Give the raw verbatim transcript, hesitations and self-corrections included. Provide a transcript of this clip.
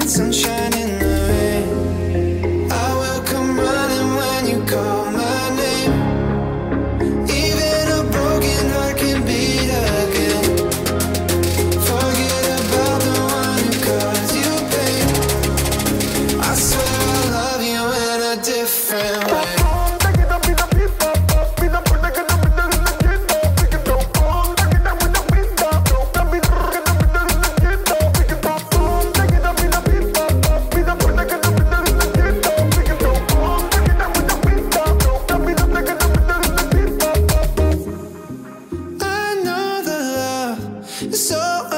sunshine in the rain. I will come running when you call my name. Even a broken heart can beat again. Forget about the one who caused you pain. I swear I love you in a different way. So